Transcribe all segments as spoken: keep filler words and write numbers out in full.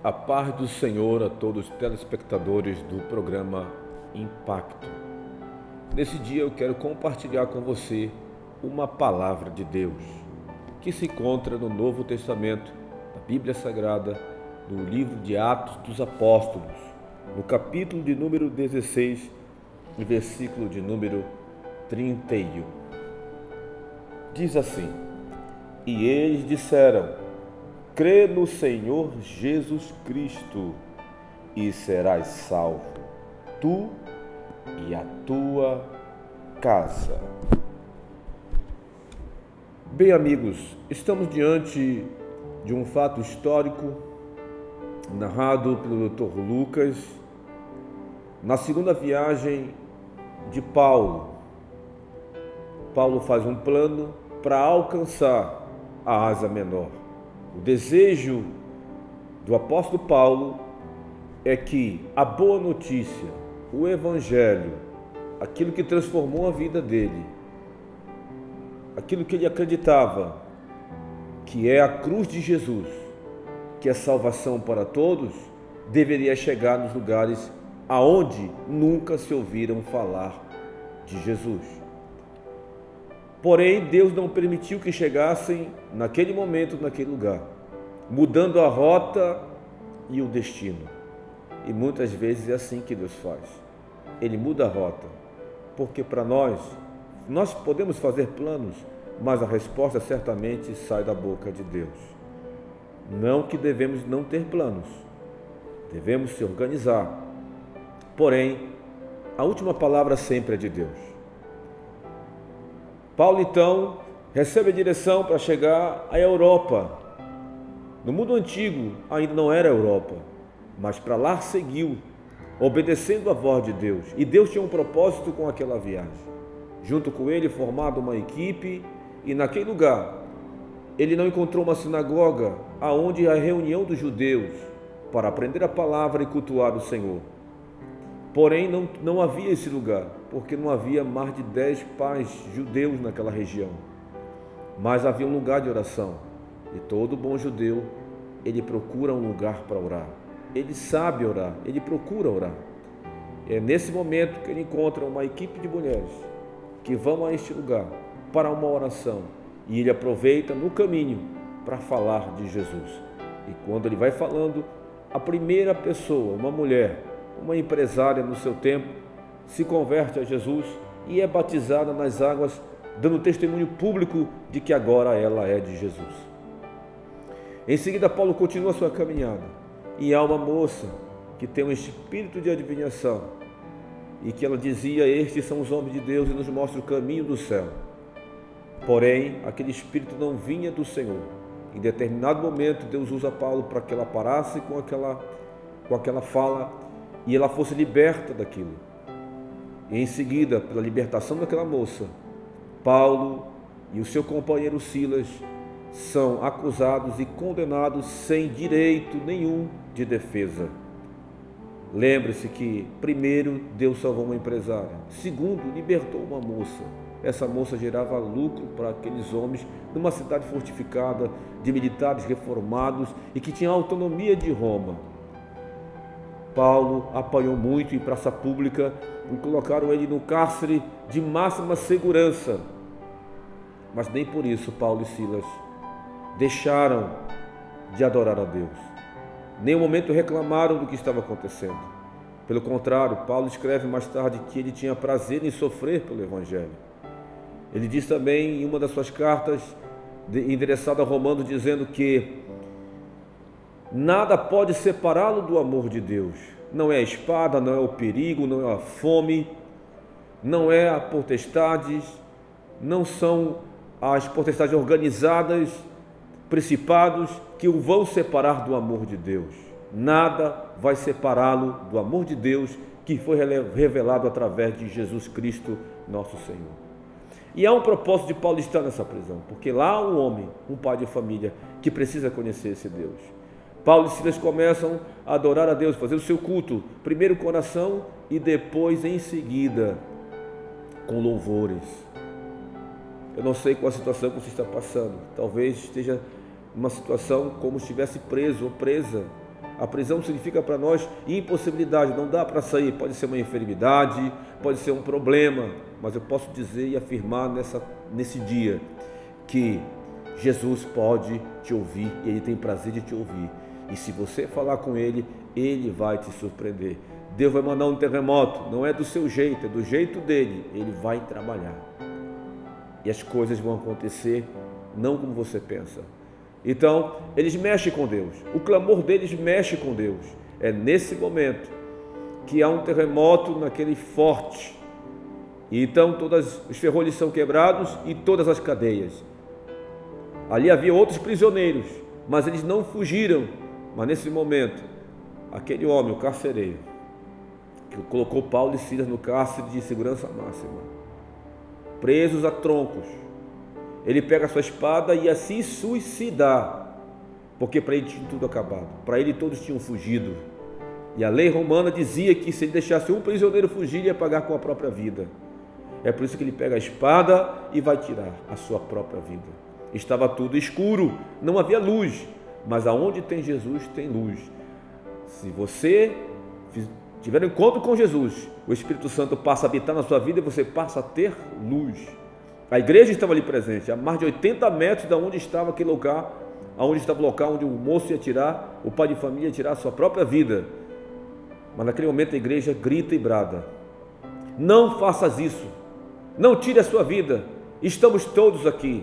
A paz do Senhor a todos os telespectadores do programa Impacto. Nesse dia eu quero compartilhar com você uma palavra de Deus que se encontra no Novo Testamento, da Bíblia Sagrada, no livro de Atos dos Apóstolos, no capítulo de número dezesseis e versículo de número trinta e um. Diz assim: E eles disseram: crê no Senhor Jesus Cristo e serás salvo, tu e a tua casa. Bem, amigos, estamos diante de um fato histórico narrado pelo doutor Lucas na segunda viagem de Paulo. Paulo faz um plano para alcançar a Ásia Menor. O desejo do apóstolo Paulo é que a boa notícia, o evangelho, aquilo que transformou a vida dele, aquilo que ele acreditava, que é a cruz de Jesus, que é salvação para todos, deveria chegar nos lugares aonde nunca se ouviram falar de Jesus. Porém, Deus não permitiu que chegassem naquele momento, naquele lugar, mudando a rota e o destino. E muitas vezes é assim que Deus faz. Ele muda a rota, porque para nós, nós podemos fazer planos, mas a resposta certamente sai da boca de Deus. Não que devemos não ter planos, devemos se organizar. Porém, a última palavra sempre é de Deus. Paulo, então, recebe a direção para chegar à Europa. No mundo antigo, ainda não era a Europa, mas para lá seguiu, obedecendo a voz de Deus. E Deus tinha um propósito com aquela viagem. Junto com ele, formado uma equipe, e naquele lugar, ele não encontrou uma sinagoga, aonde a reunião dos judeus, para aprender a palavra e cultuar o Senhor. Porém, não, não havia esse lugar, porque não havia mais de dez pais judeus naquela região. Mas havia um lugar de oração. E todo bom judeu, ele procura um lugar para orar. Ele sabe orar, ele procura orar. É nesse momento que ele encontra uma equipe de mulheres que vão a este lugar para uma oração. E ele aproveita no caminho para falar de Jesus. E quando ele vai falando, a primeira pessoa, uma mulher, uma empresária no seu tempo, se converte a Jesus e é batizada nas águas, dando testemunho público de que agora ela é de Jesus. Em seguida, Paulo continua a sua caminhada e há uma moça que tem um espírito de adivinhação e que ela dizia: estes são os homens de Deus e nos mostra o caminho do céu. Porém, aquele espírito não vinha do Senhor. Em determinado momento, Deus usa Paulo para que ela parasse com aquela, com aquela fala e ela fosse liberta daquilo. E em seguida, pela libertação daquela moça, Paulo e o seu companheiro Silas são acusados e condenados sem direito nenhum de defesa. Lembre-se que, primeiro, Deus salvou uma empresária. Segundo, libertou uma moça. Essa moça gerava lucro para aqueles homens numa cidade fortificada, de militares reformados e que tinha autonomia de Roma. Paulo apanhou muito em praça pública e colocaram ele no cárcere de máxima segurança. Mas nem por isso Paulo e Silas deixaram de adorar a Deus. Nem um momento reclamaram do que estava acontecendo. Pelo contrário, Paulo escreve mais tarde que ele tinha prazer em sofrer pelo Evangelho. Ele diz também em uma das suas cartas, endereçada a Romanos, dizendo que nada pode separá-lo do amor de Deus. Não é a espada, não é o perigo, não é a fome, não é a potestades, não são as potestades organizadas, principados que o vão separar do amor de Deus. Nada vai separá-lo do amor de Deus que foi revelado através de Jesus Cristo, nosso Senhor. E há um propósito de Paulo estar nessa prisão, porque lá há um homem, um pai de família, que precisa conhecer esse Deus. Paulo e Silas começam a adorar a Deus, fazer o seu culto, primeiro com oração e depois em seguida com louvores. Eu não sei qual a situação que você está passando, talvez esteja numa situação como se estivesse preso ou presa A prisão significa para nós impossibilidade, não dá para sair. Pode ser uma enfermidade, pode ser um problema, mas eu posso dizer e afirmar nessa, nesse dia que Jesus pode te ouvir e Ele tem prazer de te ouvir. E se você falar com Ele, Ele vai te surpreender. Deus vai mandar um terremoto, não é do seu jeito, é do jeito dele. Ele vai trabalhar. E as coisas vão acontecer não como você pensa. Então, eles mexem com Deus. O clamor deles mexe com Deus. É nesse momento que há um terremoto naquele forte. E então todos os ferrolhos são quebrados e todas as cadeias. Ali havia outros prisioneiros, mas eles não fugiram. Mas nesse momento, aquele homem, o carcereiro, que colocou Paulo e Silas no cárcere de segurança máxima, presos a troncos, ele pega a sua espada e ia se suicidar, porque para ele tinha tudo acabado, para ele todos tinham fugido. E a lei romana dizia que se ele deixasse um prisioneiro fugir, ele ia pagar com a própria vida. É por isso que ele pega a espada e vai tirar a sua própria vida. Estava tudo escuro, não havia luz, mas aonde tem Jesus tem luz. Se você tiver um encontro com Jesus, o Espírito Santo passa a habitar na sua vida e você passa a ter luz. A igreja estava ali presente, a mais de oitenta metros de onde estava aquele lugar, onde estava o local onde o moço ia tirar, o pai de família ia tirar a sua própria vida. Mas naquele momento a igreja grita e brada: não faças isso, não tire a sua vida, estamos todos aqui.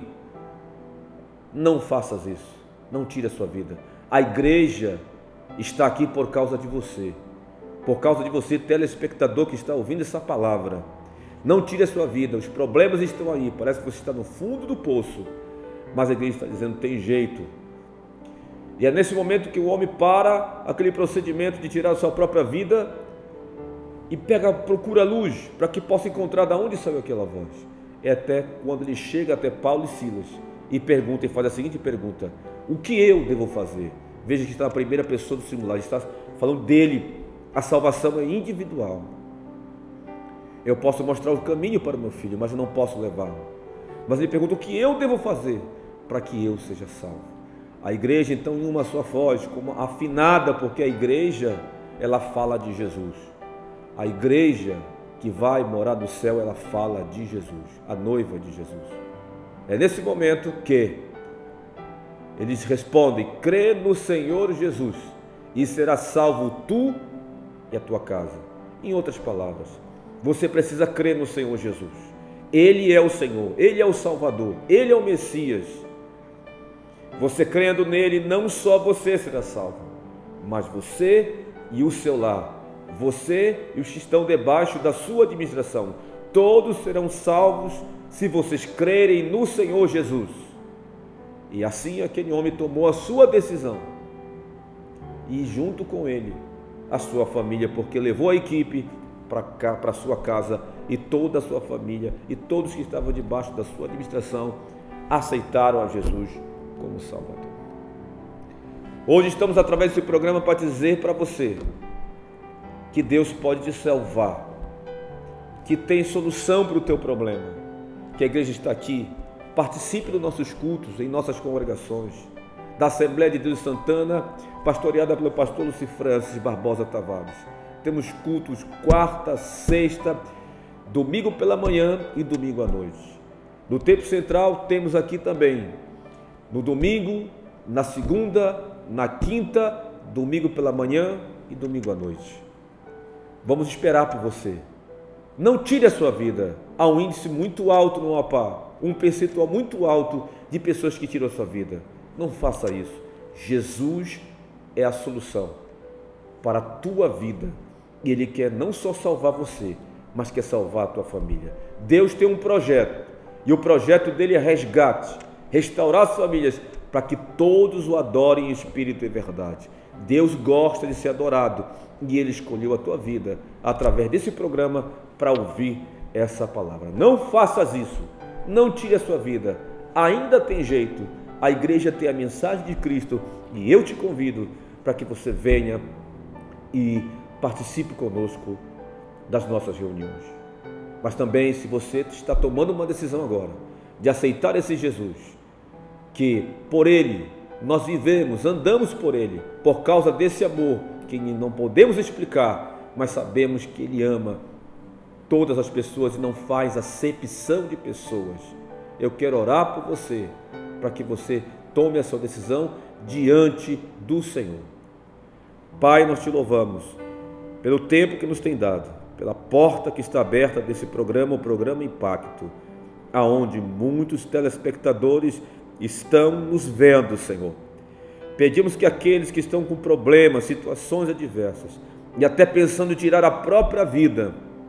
Não faças isso, não tire a sua vida. A igreja está aqui por causa de você, por causa de você, telespectador que está ouvindo essa palavra. Não tire a sua vida, os problemas estão aí, parece que você está no fundo do poço, mas a igreja está dizendo: tem jeito. E é nesse momento que o homem para aquele procedimento de tirar a sua própria vida e pega, procura a luz para que possa encontrar de onde saiu aquela voz. É até quando ele chega até Paulo e Silas e pergunta, e faz a seguinte pergunta: o que eu devo fazer? Veja que está na primeira pessoa do singular, está falando dele. A salvação é individual. Eu posso mostrar o caminho para o meu filho, mas eu não posso levá-lo. Mas ele pergunta: o que eu devo fazer para que eu seja salvo? A igreja então em uma só voz, como afinada, porque a igreja ela fala de Jesus. A igreja que vai morar no céu, ela fala de Jesus, a noiva de Jesus. É nesse momento que eles respondem: crê no Senhor Jesus e será salvo tu e a tua casa. Em outras palavras, você precisa crer no Senhor Jesus. Ele é o Senhor, Ele é o Salvador, Ele é o Messias. Você crendo nele, não só você será salvo, mas você e o seu lar, você e os que estão debaixo da sua administração, todos serão salvos se vocês crerem no Senhor Jesus. E assim aquele homem tomou a sua decisão, e junto com ele a sua família, porque levou a equipe para cá, para a sua casa, e toda a sua família e todos que estavam debaixo da sua administração aceitaram a Jesus como Salvador. Hoje estamos através desse programa para dizer para você que Deus pode te salvar, que tem solução para o teu problema, que a igreja está aqui. Participe dos nossos cultos, em nossas congregações, da Assembleia de Deus de Santana, pastoreada pelo pastor Luci Francis Barbosa Tavares. Temos cultos quarta, sexta, domingo pela manhã e domingo à noite. No Templo Central temos aqui também, no domingo, na segunda, na quinta, domingo pela manhã e domingo à noite. Vamos esperar por você. Não tire a sua vida. Há um índice muito alto no Amapá, um percentual muito alto de pessoas que tiram a sua vida. Não faça isso. Jesus é a solução para a tua vida. E Ele quer não só salvar você, mas quer salvar a tua família. Deus tem um projeto, e o projeto dele é resgate, restaurar as famílias, para que todos o adorem em espírito e verdade. Deus gosta de ser adorado, e Ele escolheu a tua vida, através desse programa, para ouvir essa palavra. Não faças isso, não tire a sua vida, ainda tem jeito. A igreja tem a mensagem de Cristo, e eu te convido para que você venha e participe conosco das nossas reuniões. Mas também, se você está tomando uma decisão agora de aceitar esse Jesus, que por Ele nós vivemos, andamos por Ele, por causa desse amor que não podemos explicar, mas sabemos que Ele ama todas as pessoas e não faz acepção de pessoas. Eu quero orar por você, para que você tome a sua decisão diante do Senhor. Pai, nós te louvamos pelo tempo que nos tem dado, pela porta que está aberta desse programa, o programa Impacto, aonde muitos telespectadores estão nos vendo, Senhor. Pedimos que aqueles que estão com problemas, situações adversas e até pensando em tirar a própria vida,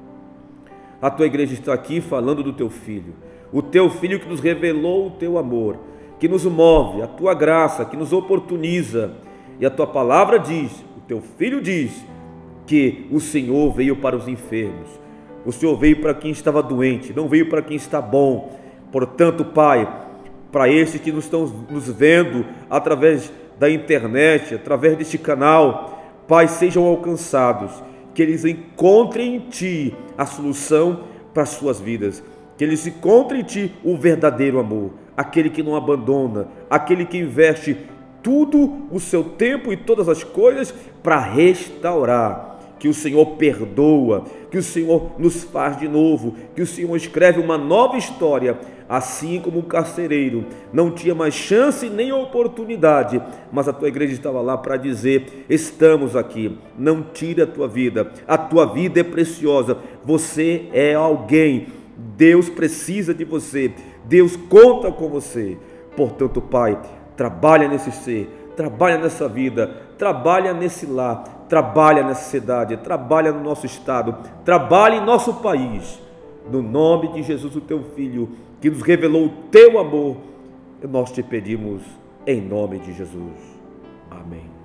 a tua igreja está aqui falando do teu Filho, o teu Filho que nos revelou o teu amor, que nos move, a tua graça, que nos oportuniza. E a tua palavra diz, o teu Filho diz, que o Senhor veio para os enfermos, o Senhor veio para quem estava doente, não veio para quem está bom. Portanto, Pai, para esses que nos estão nos vendo através da internet, através deste canal, Pai, sejam alcançados, que eles encontrem em Ti a solução para as suas vidas, que eles encontrem em Ti o verdadeiro amor, aquele que não abandona, aquele que investe tudo o seu tempo e todas as coisas para restaurar, que o Senhor perdoa, que o Senhor nos faz de novo, que o Senhor escreve uma nova história, assim como o carcereiro não tinha mais chance nem oportunidade, mas a tua igreja estava lá para dizer: estamos aqui, não tire a tua vida, a tua vida é preciosa, você é alguém, Deus precisa de você, Deus conta com você. Portanto, Pai, trabalha nesse ser, trabalha nessa vida, trabalha nesse lar, trabalha nessa cidade, trabalha no nosso estado, trabalha em nosso país. No nome de Jesus, o teu Filho, que nos revelou o teu amor, nós te pedimos em nome de Jesus. Amém.